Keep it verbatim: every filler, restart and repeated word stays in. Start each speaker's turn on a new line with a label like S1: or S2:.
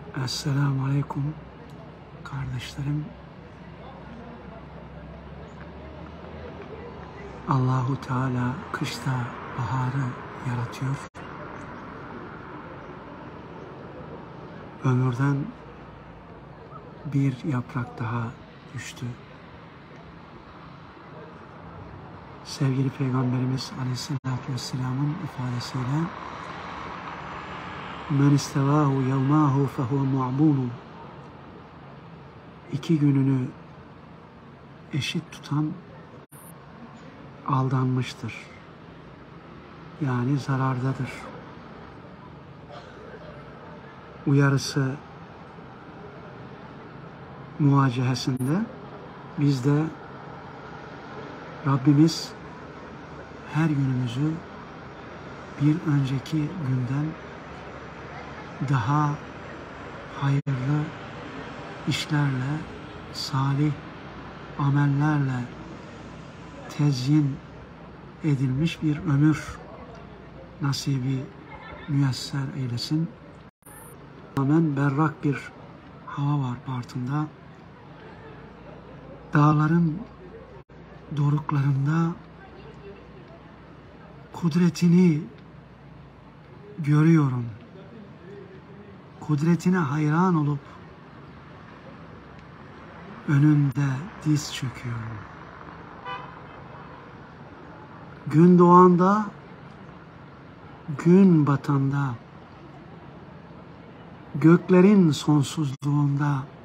S1: Esselamu Aleyküm kardeşlerim. Allahu Teala kışta baharı yaratıyor. Ömürden bir yaprak daha düştü. Sevgili Peygamberimiz Aleyhisselatü Vesselam'ın ifadesiyle men istevahu yevmahu fehuve mu'bunun, iki gününü eşit tutan aldanmıştır. Yani zarardadır. Uyarısı muvacehesinde biz de Rabbimiz her günümüzü bir önceki günden daha hayırlı işlerle, salih amellerle tezyin edilmiş bir ömür nasibi müyesser eylesin. Tamamen berrak bir hava var Bartın'da. Dağların doruklarında kudretini görüyorum. Kudretine hayran olup önünde diz çöküyorum. Gün doğanda, gün batanda, göklerin sonsuzluğunda